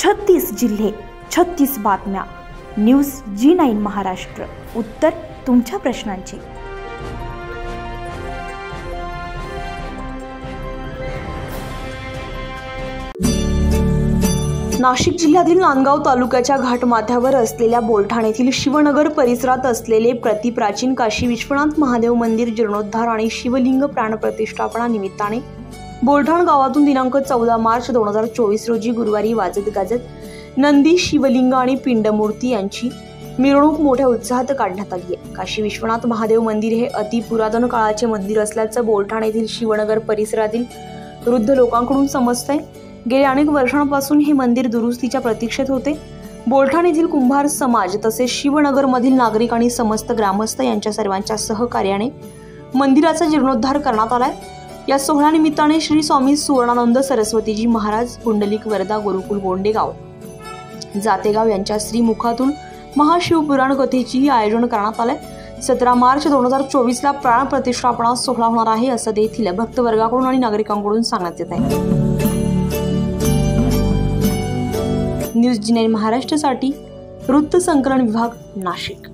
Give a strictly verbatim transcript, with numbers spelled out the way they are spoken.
छत्तीस जिल्हे, छत्तीस बातम्या. News Zee nine Maharashtra. उत्तर तुमच्या प्रश्नांचे. नाशिक जिल्ह्यातील नांदगाव तालुक्याच्या घाटमाथ्यावर असलेल्या बोलठाण येथील शिवनगर परिसरात असलेले प्रतिप्राचीन काशी विश्वनाथ महादेव मंदिर जीर्णोद्धार आणि शिवलिंग प्राणप्रतिष्ठापना निमित्ताने बोलठाण गावातून दिनांक चौदा मार्च दोन हजार चोवीस रोजी गुरुवारी वाजत गाजत नंदी, शिवलिंग आणि पिंडमूर्ती यांची मिरवणूक मोठ्या उत्साहात काढण्यात आली आहे. काशी विश्वनाथ महादेव मंदिर हे अतिपुरातन काळाचे मंदिर असल्याचं बोलठाण येथील शिवनगर परिसरातील वृद्ध लोकांकडून समजतंय. गेल्या अनेक वर्षांपासून हे मंदिर दुरुस्तीच्या प्रतीक्षेत होते. बोलठाण येथील कुंभार समाज तसेच शिवनगरमधील नागरिक आणि समस्त ग्रामस्थ यांच्या सर्वांच्या सहकार्याने मंदिराचा जीर्णोद्धार करण्यात आलाय. या सोहळ्यानिमित्ताने श्री स्वामी सुवर्णानंद सरस्वतीजी महाराज पुंडलिक वरदा गुरुकुल गोंडेगाव जातेगाव यांच्या श्रीमुखातून महाशिवपुराण कथेचीही आयोजन करण्यात आलंय. सतरा मार्च दोन हजार चोवीस ला प्राण प्रतिष्ठापना सोहळा होणार आहे असं देखील भक्तवर्गाकडून आणि नागरिकांकडून सांगण्यात येत आहे. न्यूज जी नाईन महाराष्ट्रासाठी वृत्त संकलन विभाग, नाशिक.